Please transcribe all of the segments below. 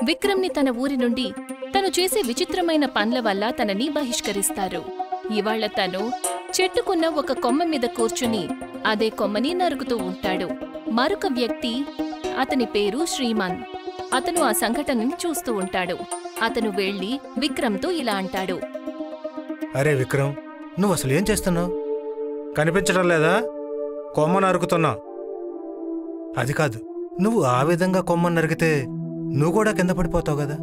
విక్రమ్ని తన ఊరి నుండి తను చేసే విచిత్రమైన పనుల వల్ల తనని బహిష్కరిస్తారు. ఇవాళ తను చెట్టుకున్న ఒక కొమ్మ మీద కూర్చుని అదే కొమ్మని నరుకుతూ ఉంటాడు. మరొక వ్యక్తి, అతని పేరు శ్రీమాన్, అతను ఆ సంఘటనని చూస్తూ ఉంటాడు. అతను వెళ్లి విక్రమ్తో ఇలా అంటాడు. అరే విక్రమ్, నువ్వు అసలు ఏం చేస్తున్నావు? కనిపించడం లేదా? కొమ్మ నరుకుతున్నా. అది కాదు, నువ్వు ఆ విధంగా కొమ్మ నరికితే నువ్వు కూడా కింద పడిపోతావు కదా.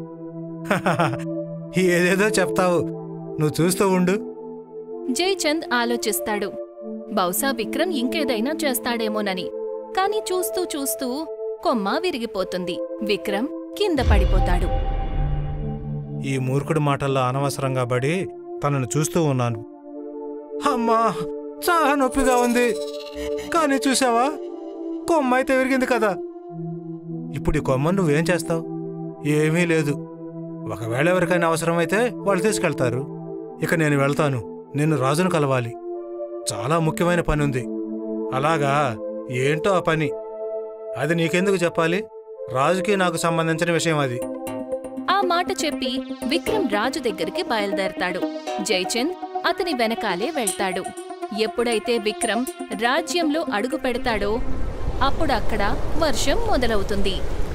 ఏదేదో చెప్తావు, నువ్వు చూస్తూ ఉండు. జయచంద్ ఆలోచిస్తాడు, బహుశా విక్రమ్ ఇంకేదైనా చేస్తాడేమోనని. కాని చూస్తూ చూస్తూ కొమ్మ విరిగిపోతుంది. విక్రమ్ కింద పడిపోతాడు. ఈ మూర్ఖుడి మాటల్లో అనవసరంగా పడి తనను చూస్తూ ఉన్నాను. అమ్మా, చాలా నొప్పిగా ఉంది. కానీ చూసావా, కొమ్మ అయితే విరిగింది కదా. ఇప్పుడు ఈ కొమ్మ నువ్వేం చేస్తావు? ఏమీ లేదు. ఒకవేళ ఎవరికైనా అవసరమైతే వాళ్ళు తీసుకెళ్తారు. ఇక నేను వెళ్తాను. నిన్ను రాజును కలవాలి. చాలా ముఖ్యమైన పని ఉంది. అలాగా? ఏంటో ఆ పని? అది నీకెందుకు చెప్పాలి? రాజుకి నాకు సంబంధించిన విషయం అది. ఆ మాట చెప్పి విక్రమ్ రాజు దగ్గరికి బయలుదేరతాడు. జయచంద్ అతని వెనకాలే వెళ్తాడు. ఎప్పుడైతే విక్రమ్ రాజ్యంలో అడుగు పెడతాడో అప్పుడు అక్కడ వర్షం మొదలవుతుంది.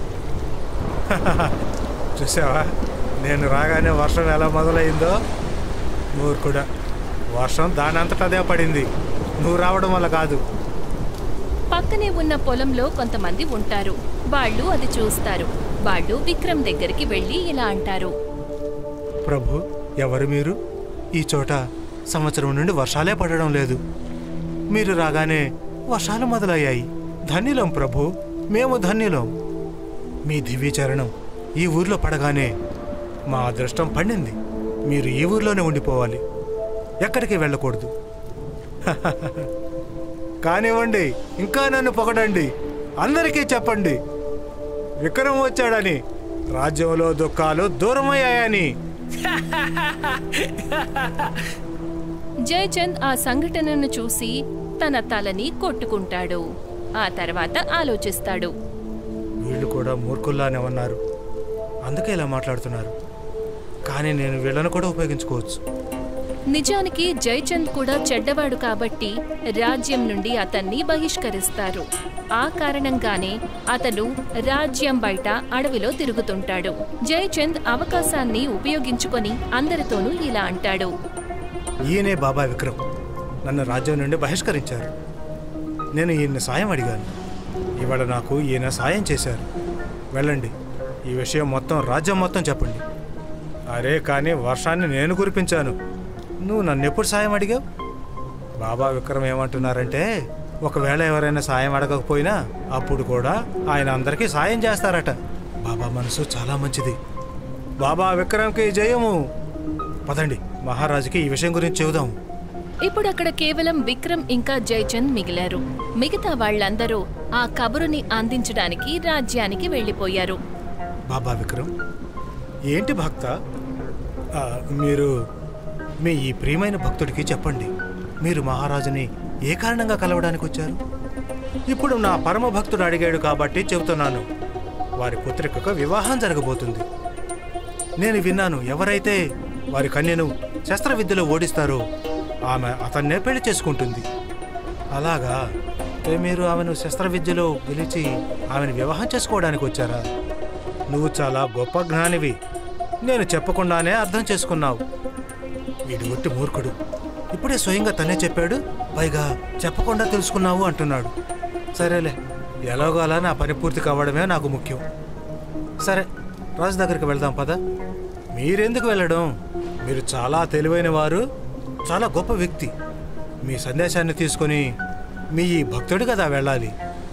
చూసావా, నేను రాగానే వర్షం ఎలా మొదలైందో? మూర్ఖుడా, వర్షం దానంతటదే పడింది, నువ్వు రావడం వల్ల కాదు. పక్కనే ఉన్న పొలంలో కొంతమంది ఉంటారు. వాళ్ళు అది చూస్తారు. వాళ్ళు విక్రమ్ దగ్గరికి వెళ్లి ఇలా అంటారు. ప్రభు, ఎవరు మీరు? ఈ చోట సంవత్సరం నుండి వర్షాలే పడడం లేదు. మీరు రాగానే వర్షాలు మొదలయ్యాయి. ధన్యులం ప్రభు, మేము ధన్యులం. మీ దివ్యచరణం ఈ ఊర్లో పడగానే మా అదృష్టం పండింది. మీరు ఈ ఊర్లోనే ఉండిపోవాలి, ఎక్కడికి వెళ్ళకూడదు. కానివ్వండి, ఇంకా నన్ను పొగడండి, అందరికీ చెప్పండి విక్రమ్ వచ్చాడని, రాజ్యంలో దుఃఖాలు దూరమయ్యాయని. జయచంద్ ఆ సంఘటనను చూసి తన తలని కొట్టుకుంటాడు. ఆ తర్వాత ఆలోచిస్తాడు. వీళ్ళు కూడా మూర్ఖుల్లానే ఉన్నారు, అందుకే ఇలా మాట్లాడుతున్నారు. కానీ నేను వీళ్ళను కూడా ఉపయోగించుకోవచ్చు. నిజానికి జయచంద్ కూడా చెడ్డవాడు కాబట్టి రాజ్యం నుండి అతన్ని బహిష్కరిస్తారు. ఆ కారణంగానే అతను రాజ్యం బయట అడవిలో తిరుగుతుంటాడు. జయచంద్ అవకాశాన్ని ఉపయోగించుకొని అందరితోనూ ఇలా అంటాడు. ఈయనే బాబా విక్రమ్, నన్ను రాజ్యం నుండి బహిష్కరించారు. నేను ఈయన సాయం అడిగాను. ఇవాళ నాకు ఈయన సాయం చేశారు. వెళ్ళండి, ఈ విషయం మొత్తం రాజ్యం మొత్తం చెప్పండి. అరే, కానీ వర్షాన్ని నేను కురిపించాను, నువ్వు నన్నెప్పుడు సాయం అడిగావు? బాబా విక్రమ్ ఏమంటున్నారంటే, ఒకవేళ ఎవరైనా సాయం అడగకపోయినా అప్పుడు కూడా ఆయన అందరికీ సాయం చేస్తారట. బాబా మనసు చాలా మంచిది. బాబా విక్రమ్కి జయము. పదండి, మహారాజుకి ఈ విషయం గురించి చెబుదాం. ఇప్పుడు అక్కడ కేవలం విక్రమ్ ఇంకా జయచంద్ మిగిలారు. మిగతా వాళ్ళందరూ ఆ కబురుని అందించడానికి రాజ్యానికి వెళ్లిపోయారు. బాబా విక్రమ్, ఏంటి భక్త, మీరు మీ ఈ ప్రియమైన భక్తుడికి చెప్పండి, మీరు మహారాజుని ఏ కారణంగా కలవడానికి వచ్చారు? ఇప్పుడు నా పరమ భక్తుడు అడిగాడు కాబట్టి చెబుతున్నాను. వారి పుత్రికకు వివాహం జరగబోతుంది. నేను విన్నాను, ఎవరైతే వారి కన్యను శస్త్రవిద్యలో ఓడిస్తారో ఆమె అతన్నే పెళ్లి చేసుకుంటుంది. అలాగా? మీరు ఆమెను శస్త్రవిద్యలో గెలిచి ఆమెను వివాహం చేసుకోవడానికి వచ్చారా? నువ్వు చాలా గొప్ప జ్ఞానివి, నేను చెప్పకుండానే అర్థం చేసుకున్నావు. వీడు ఒట్టి మూర్ఖుడు, ఇప్పుడే స్వయంగా తనే చెప్పాడు, పైగా చెప్పకుండా తెలుసుకున్నావు అంటున్నాడు. సరేలే, ఎలాగో అలా నా పని పూర్తి కావడమే నాకు ముఖ్యం. సరే, రాజు దగ్గరికి వెళ్దాం పద. మీరెందుకు వెళ్ళడం? మీరు చాలా తెలివైన వారు, చాలా గొప్ప వ్యక్తి. మీ సందేశాన్ని తీసుకొని మీ ఈ భక్తుడు కదా వెళ్ళాలి.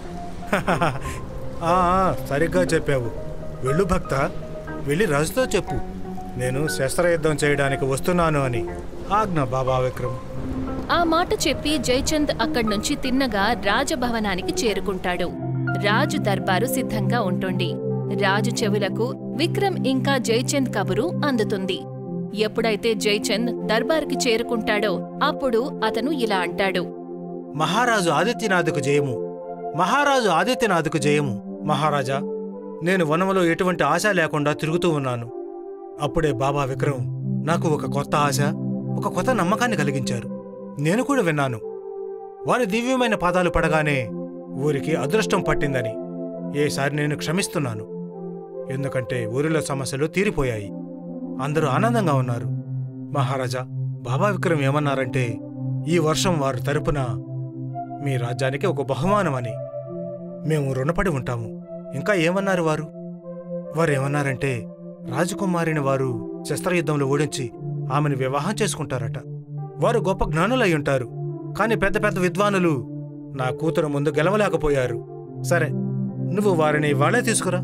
సరిగ్గా చెప్పావు. వెళ్ళు భక్త, వెళ్ళి రాజుతో చెప్పు, నేను శస్త్రయుద్ధం చేయడానికి వస్తున్నాను అని. ఆజ్ఞ బాబా విక్రమ్. ఆ మాట చెప్పి జయచంద్ అక్కడ్నుంచి తిన్నగా రాజభవనానికి చేరుకుంటాడు. రాజు దర్బారు సిద్ధంగా ఉంటుంది. రాజు చెవులకు విక్రమ్ ఇంకా జయచంద్ కబురు అందుతుంది. ఎప్పుడైతే జయచంద్ దర్బార్కి చేరుకుంటాడో అప్పుడు అతను ఇలా అంటాడు. మహారాజు ఆదిత్యనాథుకు జయము, మహారాజు ఆదిత్యనాథుకు జయము. మహారాజా, నేను వనంలో ఎటువంటి ఆశ లేకుండా తిరుగుతూ ఉన్నాను. అప్పుడే బాబా విక్రమ్ నాకు ఒక కొత్త ఆశ, ఒక కొత్త నమ్మకాన్ని కలిగించారు. నేను కూడా విన్నాను, వారి దివ్యమైన పాదాలు పడగానే ఊరికి అదృష్టం పట్టిందని. ఏసారి నేను క్షమిస్తున్నాను, ఎందుకంటే ఊరిలో సమస్యలు తీరిపోయాయి, అందరూ ఆనందంగా ఉన్నారు. మహారాజా, బాబా విక్రమ్ ఏమన్నారంటే ఈ వర్షం వారి తరపున మీ రాజ్యానికి ఒక బహుమానమని. మేము రుణపడి ఉంటాము. ఇంకా ఏమన్నారు వారేమన్నారంటే రాజకుమారిని వారు శస్త్రయుద్ధంలో ఓడించి ఆమెను వివాహం చేసుకుంటారట. వారు గొప్ప జ్ఞానులై ఉంటారు, కాని పెద్ద పెద్ద విద్వానులు నా కూతురు ముందు గెలవలేకపోయారు. సరే, నువ్వు వారిని వాళ్ళే తీసుకురా.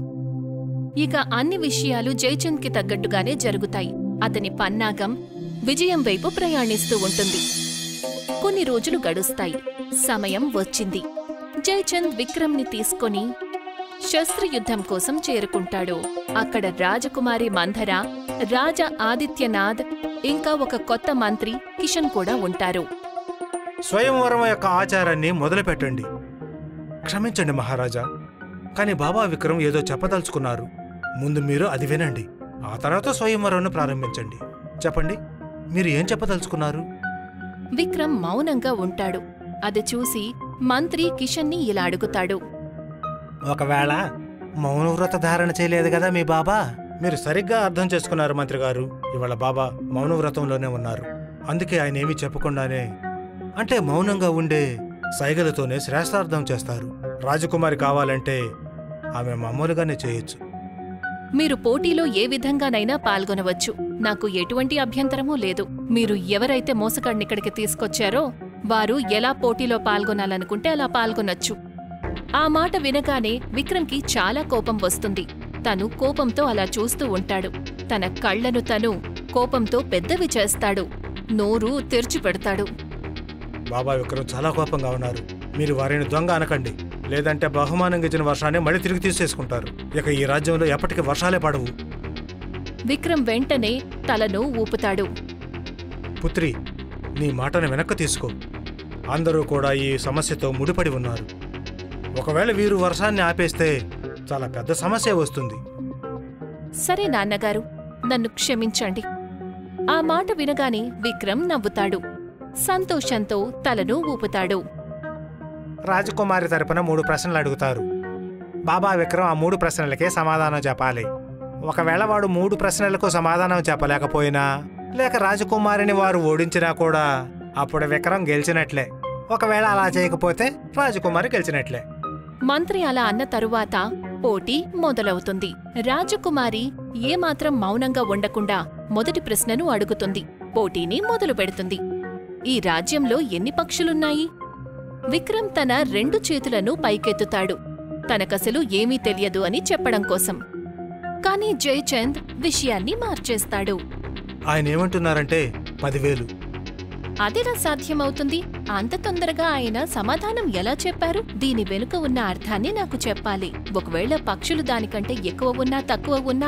ఇక అన్ని విషయాలు జయచంద్కి తగ్గట్టుగానే జరుగుతాయి. అతని పన్నాగం విజయం వైపు ప్రయాణిస్తూ ఉంటుంది. కొన్ని రోజులు గడుస్తాయి. సమయం వచ్చింది. జయచంద్ విక్రమ్ని తీసుకొని శస్త్రయుద్ధం కోసం చేరుకుంటాడు. అక్కడ రాజకుమారి మంధర, రాజా ఆదిత్యనాథ్, ఇంకా ఒక కొత్త మంత్రి కిషన్ కూడా ఉంటారు. స్వయంవరం యొక్క ఆచారాన్ని మొదలుపెట్టండి. క్షమించండి మహారాజా, కాని బాబా విక్రమ్ ఏదో చెప్పదలుచుకున్నారు. ముందు మీరు అది వినండి, ఆ తర్వాత స్వయంవరంను ప్రారంభించండి. చెప్పండి, మీరు ఏం చెప్పదలుచుకున్నారు? విక్రమ్ మౌనంగా ఉంటాడు. అది చూసి మంత్రి కిషన్ని ఇలా అడుగుతాడు. ఒకవేళ మౌనవ్రత ధారణ చేయలేదు కదా మీ బాబా? మీరు సరిగ్గా అర్థం చేసుకున్నారు మంత్రి గారు. ఇవాళ బాబా మౌనవ్రతంలోనే ఉన్నారు. అందుకే ఆయన ఏమీ చెప్పకుండానే, అంటే మౌనంగా ఉండే సైగలతోనే శ్రేష్టార్థం చేస్తారు. రాజకుమారి కావాలంటే ఆమె మామూలుగానే చేయొచ్చు. మీరు పోటీలో ఏ విధంగానైనా పాల్గొనవచ్చు. నాకు ఎటువంటి అభ్యంతరమూ లేదు. మీరు ఎవరైతే మోసగాడినిక్కడికి తీసుకొచ్చారో వారు ఎలా పోటీలో పాల్గొనాలనుకుంటే అలా పాల్గొనొచ్చు. ఆ మాట వినగానే విక్రమ్కి చాలా కోపం వస్తుంది. తను కోపంతో అలా చూస్తూ ఉంటాడు. తన కళ్లను తను కోపంతో పెద్దవి చేస్తాడు. నోరు తెరిచిపెడతాడు. బాబా విక్రమ్ చాలా కోపంగా ఉన్నారు. మీరు వారిని దొంగ అనకండి, లేదంటే బహుమానంగా ఇచ్చిన వర్షాన్ని మళ్ళీ తిరిగి తీసేసుకుంటారు. ఇక ఈ రాజ్యంలో ఎప్పటికీ వర్షాలే పడవు. విక్రమ్ వెంటనే తలను ఊపుతాడు. పుత్రి, నీ మాటను వెనక్కి తీసుకో. అందరూ కూడా ఈ సమస్యతో ముడిపడి ఉన్నారు. ఒకవేళ వీరు వర్షాన్ని ఆపేస్తే చాలా పెద్ద సమస్య వస్తుంది. సరే నాన్నగారు, నన్ను క్షమించండి. ఆ మాట వినగానే విక్రమ్ నవ్వుతాడు. సంతోషంతో తలను ఊపుతాడు. రాజకుమారి తరపున 3 ప్రశ్నలు అడుగుతారు. బాబా విక్రమ్ ఆ 3 ప్రశ్నలకే సమాధానం చెప్పాలి. ఒకవేళ వాడు 3 ప్రశ్నలకు సమాధానం చెప్పలేకపోయినా, లేక రాజకుమారిని వారు ఓడించినా కూడా అప్పుడు విక్రమ్ గెలిచినట్లే. ఒకవేళ అలా చేయకపోతే రాజకుమారి గెలిచినట్లే. మంత్రి అలా అన్న తరువాత పోటీ మొదలవుతుంది. రాజకుమారి ఏమాత్రం మౌనంగా ఉండకుండా మొదటి ప్రశ్నను అడుగుతుంది. పోటీని మొదలు పెడుతుంది. ఈ రాజ్యంలో ఎన్ని పక్షులున్నాయి? విక్రమ్ తన 2 చేతులను పైకెత్తుతాడు, తనకసలు ఏమీ తెలియదు అని చెప్పడం కోసం. కాని జయచంద్ విషయాన్ని మార్చేస్తాడు. ఆయన ఏమంటున్నారంటే 10,000. అదెలా సాధ్యమవుతుంది? అంత తొందరగా ఆయన సమాధానం ఎలా చెప్పారు? దీని వెనుక ఉన్న అర్థాన్ని నాకు చెప్పాలి. ఒకవేళ పక్షులు దానికంటే ఎక్కువ ఉన్నా తక్కువ ఉన్నా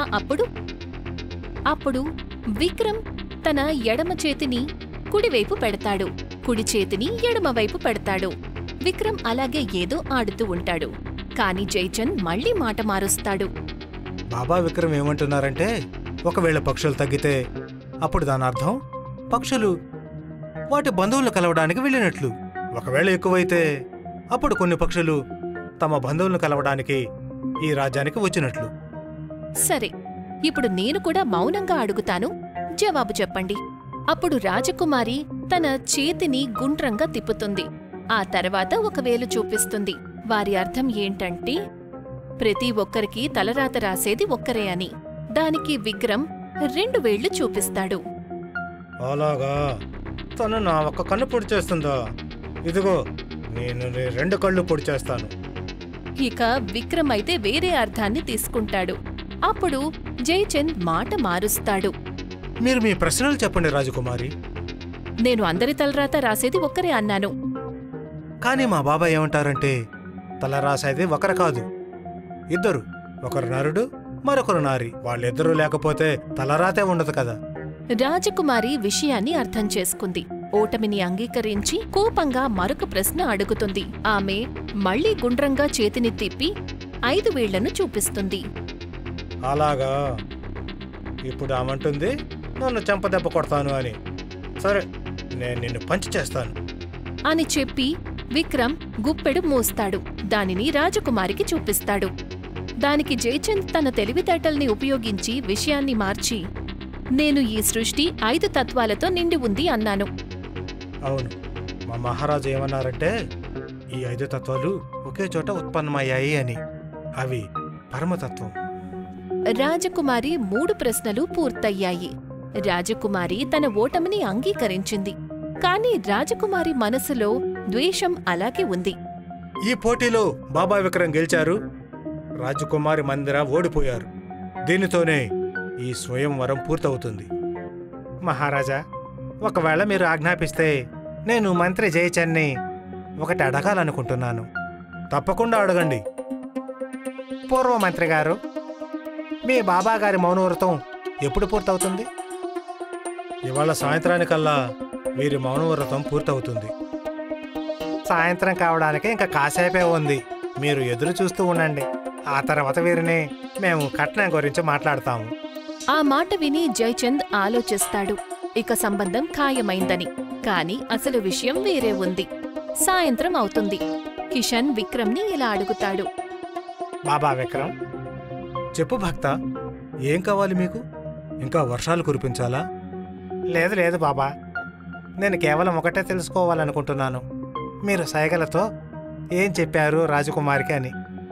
అప్పుడు విక్రమ్ తన ఎడమ చేతిని కుడివైపు పెడతాడు, కుడి చేతిని ఎడమవైపు పెడతాడు. విక్రమ్ అలాగే ఏదో ఆడుతూ ఉంటాడు. కాని జయచంద్ మళ్లీ మాట మారుస్తాడు. బాబా విక్రమ్ ఏమంటున్నారంటే ఒకవేళ పక్షులు తగ్గితే అప్పుడు దాని అర్థం పక్షులు వాటి బంధువులను కలవడానికి వెళ్ళినట్లు. ఒకవేళ ఎక్కువైతే అప్పుడు కొన్ని పక్షులు తమ బంధువులను కలవడానికి ఈ రాజ్యానికి వచ్చినట్లు. సరే, ఇప్పుడు నేను కూడా మౌనంగా అడుగుతాను, జవాబు చెప్పండి. అప్పుడు రాజకుమారి తన చేతిని గుండ్రంగా తిప్పుతుంది. ఆ తర్వాత ఒక వేలు చూపిస్తుంది. వారి అర్థం ఏంటంటే ప్రతి ఒక్కరికి తలరాత రాసేది ఒక్కరే అని. దానికి విక్రమ్ 2 వేళ్లు చూపిస్తాడు. అలాగా, తను నా ఒక్క కన్ను పొడి చేస్తుందా? ఇదిగో, నేను 2 కళ్ళు పొడి చేస్తాను. ఇక విక్రమ్ అయితే వేరే అర్థాన్ని తీసుకుంటాడు. అప్పుడు జయచంద్ మాట మారుస్తాడు. మీరు మీ ప్రశ్నలు చెప్పండి రాజకుమారి. నేను అందరి తలరాత రాసేది ఒక్కరే అన్నాను. కానీ మా బాబా ఏమంటారంటే తల రాసేది ఒకరు కాదు, 2. ఒకరు నరుడు, మరొకరు నారి. వాళ్ళిద్దరూ లేకపోతే తలరాతే ఉండదు కదా. రాజకుమారి విషయాన్ని అర్థం చేసుకుంది. ఓటమిని అంగీకరించి కోపంగా మరొక ప్రశ్న అడుగుతుంది. ఆమె మళ్లీ గుండ్రంగా చేతిని తిప్పి 5 వేళ్లను చూపిస్తుంది. అలాగా, ఇప్పుడు ఆమంటుంది నన్ను చెంపదెబ్బ కొడతాను అని. సరే, నేను నిన్ను పంచ్ చేస్తాను అని చెప్పి విక్రమ్ గుప్పెడు మూస్తాడు. దానిని రాజకుమారికి చూపిస్తాడు. దానికి జయచంద్ తన తెలివితేటల్ని ఉపయోగించి విషయాన్ని మార్చి, నేను ఈ సృష్టి 5 తత్వాలతో నిండి ఉంది అన్నాను. అవును, మా మహారాజు ఏమన్నారంటే ఈ 5 తత్వాలు ఒకే చోట ఉత్పన్నమయ్యాయి అని. అవి పరమతత్వం. రాజకుమారి 3 ప్రశ్నలు పూర్తయ్యాయి. రాజకుమారి తన ఓటమిని అంగీకరించింది. కాని రాజకుమారి మనసులో ద్వేషం అలాగే ఉంది. ఈ పోటీలో బాబా విక్రమ్ గెలిచారు, రాజకుమారి మందిర ఓడిపోయారు. దీనితోనే ఈ స్వయంవరం పూర్తవుతుంది. మహారాజా, ఒకవేళ మీరు ఆజ్ఞాపిస్తే నేను మంత్రి జయచంద్ని ఒకటి అడగాలనుకుంటున్నాను. తప్పకుండా అడగండి. పూర్వ మంత్రి గారు, మీ బాబాగారి మౌనవ్రతం ఎప్పుడు పూర్తవుతుంది? ఇవాళ సాయంత్రానికల్లా వీరి మౌనవ్రతం పూర్తవుతుంది. సాయంత్రం కావడానికి ఇంకా కాసేపే ఉంది. మీరు ఎదురు చూస్తూ ఉండండి. ఆ తర్వాత వీరిని మేము కట్నం గురించి మాట్లాడతాము. ఆ మాట విని జయచంద్ ఆలోచిస్తాడు, ఇక సంబంధం ఖాయమైందని. కాని అసలు విషయం వేరే ఉంది. సాయంత్రం అవుతుంది. కిషన్ విక్రమ్ని ఇలా అడుగుతాడు. బాబా విక్రమ్, చెప్పు భక్త, ఏం కావాలి మీకు? ఇంకా వర్షాలు కురిపించాలా? లేదు లేదు బాబా, నేను కేవలం ఒకటే తెలుసుకోవాలనుకుంటున్నాను. మీరు సైగలతో ఏం చెప్పారు రాజకుమారికి అని.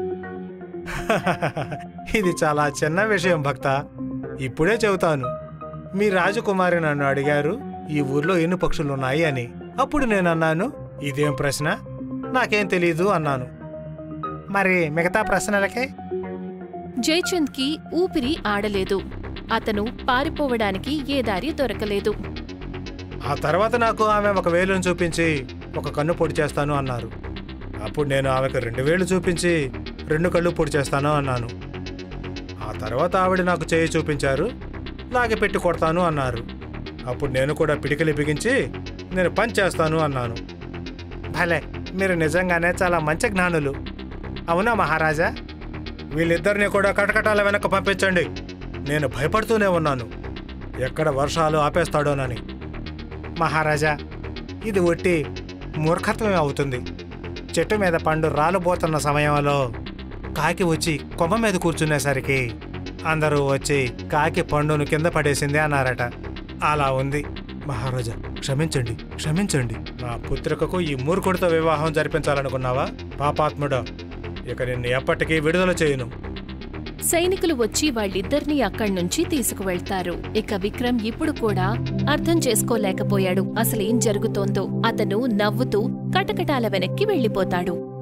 ఇది చాలా చిన్న విషయం భక్త, ఇప్పుడే చెబుతాను. మీ రాజకుమారి నన్ను అడిగారు ఈ ఊర్లో ఎన్ని పక్షులున్నాయి అని. అప్పుడు నేనన్నాను, ఇదేం ప్రశ్న, నాకేం తెలీదు అన్నాను. మరి మిగతా ప్రశ్నలకే? జయచంద్కి ఊపిరి ఆడలేదు. అతను పారిపోవడానికి ఏ దారి దొరకలేదు. ఆ తర్వాత నాకు ఆమె 1 వేలును చూపించి 1 కన్ను పొడి చేస్తాను అన్నారు. అప్పుడు నేను ఆమెకు 2 వేలు చూపించి 2 కళ్ళు పొడి చేస్తాను అన్నాను. ఆ తర్వాత ఆవిడ నాకు చేయి చూపించారు, లాగి పెట్టి కొడతాను అన్నారు. అప్పుడు నేను కూడా పిడికిలి బిగించి నేను పంచ్ చేస్తాను అన్నాను. భలే, మీరు నిజంగానే చాలా మంచి జ్ఞానులు. అవునా మహారాజా? వీళ్ళిద్దరినీ కూడా కటకటాల వెనక్కి పంపించండి. నేను భయపడుతూనే ఉన్నాను, ఎక్కడ వర్షాలు ఆపేస్తాడోనని. మహారాజా, ఇది ఒట్టి మూర్ఖత్వమే అవుతుంది. చెట్టు మీద పండు రాలుబోతున్న సమయంలో కాకి వచ్చి కొమ్మ మీద కూర్చునేసరికి అందరూ వచ్చి కాకి పండును కింద పడేసింది అన్నారట. అలా ఉంది. మహారాజా, క్షమించండి, క్షమించండి. నా పుత్రికకు ఈ మూర్ఖుడితో వివాహం జరిపించాలనుకున్నావా? పాపాత్ముడా, ఇక నిన్ను ఎప్పటికీ విడుదల చేయను. సైనికులు వచ్చి వాళ్ళిద్దరినీ అక్కడ్నుంచి తీసుకువెళ్తారు. ఇక విక్రమ్ ఇప్పుడు కూడా అర్థం చేసుకోలేకపోయాడు అసలేం జరుగుతోందో. అతను నవ్వుతూ కటకటాల వెనక్కి వెళ్ళిపోతాడు.